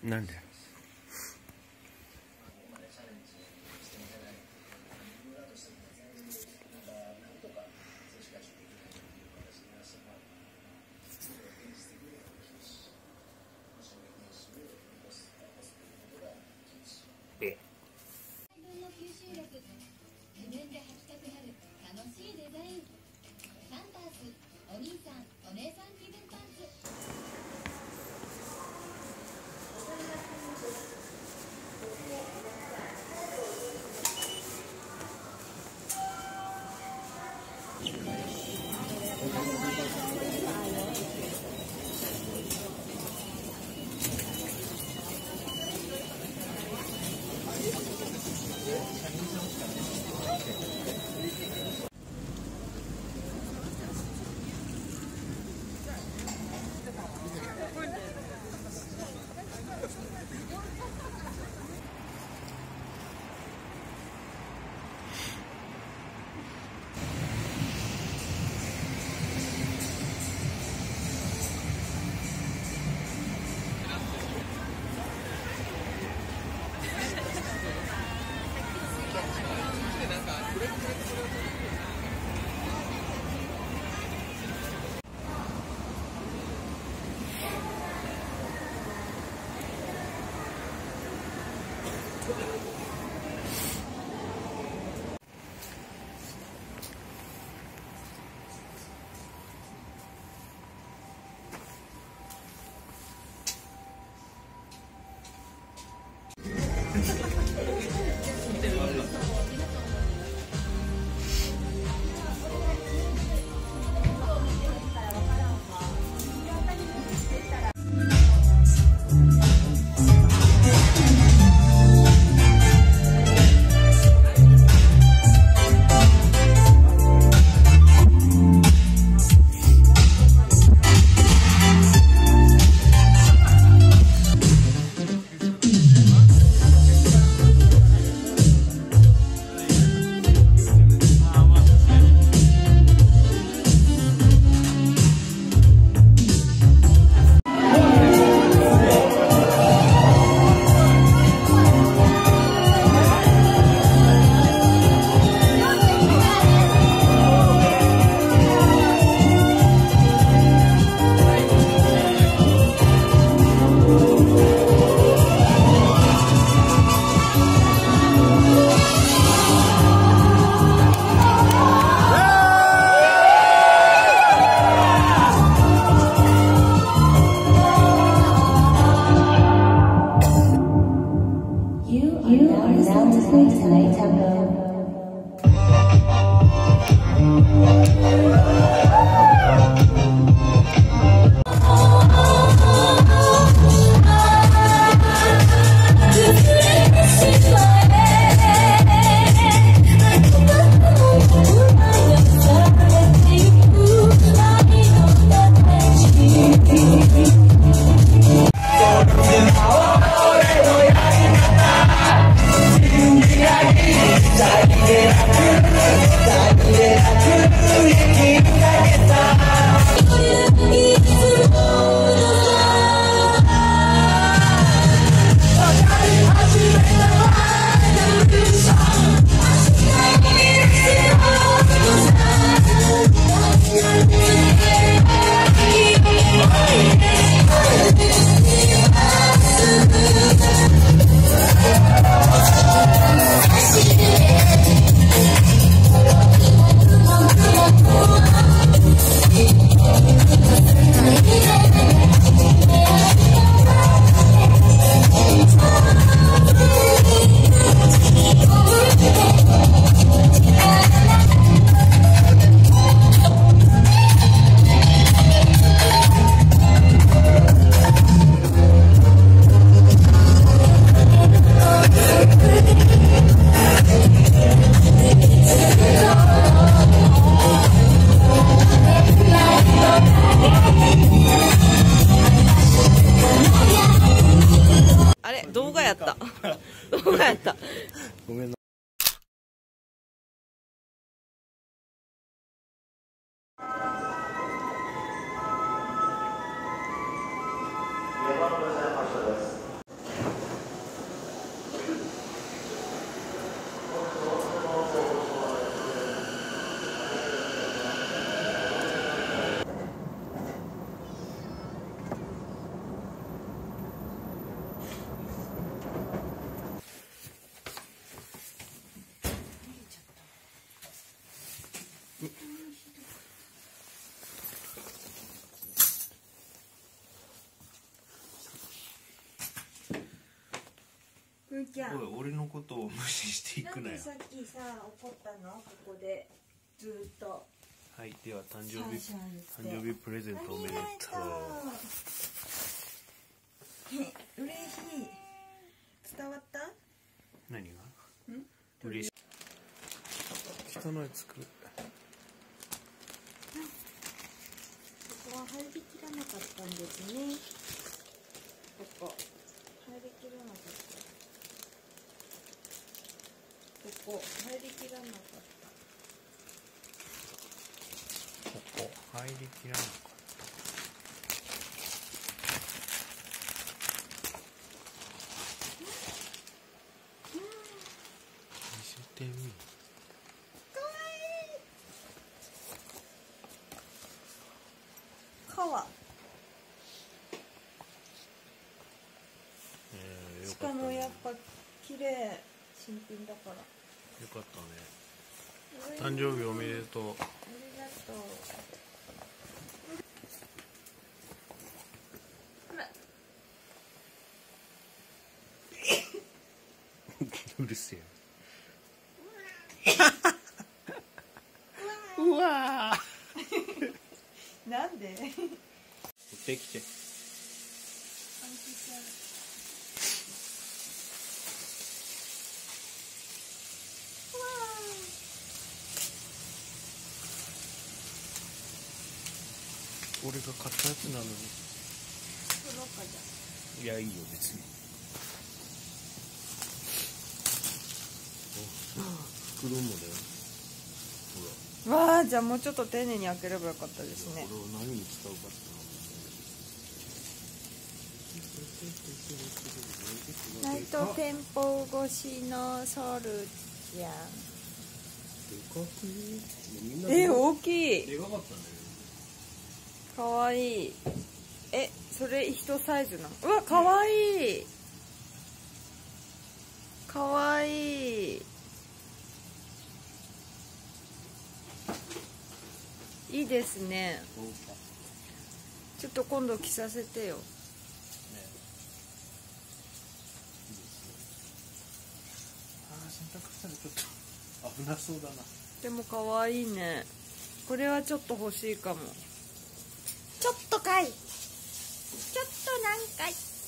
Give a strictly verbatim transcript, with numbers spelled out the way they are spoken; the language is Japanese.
なんで？え走れふーちゃん、 おい、俺のことを無視していくなよ。 なんでさっきさ怒ったの？ここでずーっと。 はい、では誕生日シャンシャン誕生日プレゼントおめでとう。 嬉しい。伝わった？ 何が？ ん？ 嬉しい。人のやつ作る。 ここは入りきらなかったんですね。ここ入りきらなかった。ここ入りきらなかった。 ここ入りきらなかった。見せてみ。 かわいい。皮。 えー、よしかったね。 かもやっぱ綺麗。新品だから。 よかったね。誕生日おめでとう。 ありがとう。うるせえ。うわー。 なんで？ 持ってきて。俺が買ったやつなのに。 作ろうかじゃ。 いや、いいよ別に。袋もだよ。ほわあ、じゃあもうちょっと丁寧に開ければよかったですね。 ら、これを何に使うかってナイト店舗越しのソルじゃん。 でかくね。みんなえ、大きい。 でかかったね。 かわいい。え、それ一サイズなの？うわ、かわいい。かわいい。いいですね。ちょっと今度着させてよ。 ね、ああ、洗濯したらちょっと危なそうだな。 でもかわいいね。これはちょっと欲しいかも。ちょっとかい。ちょっとなんかい。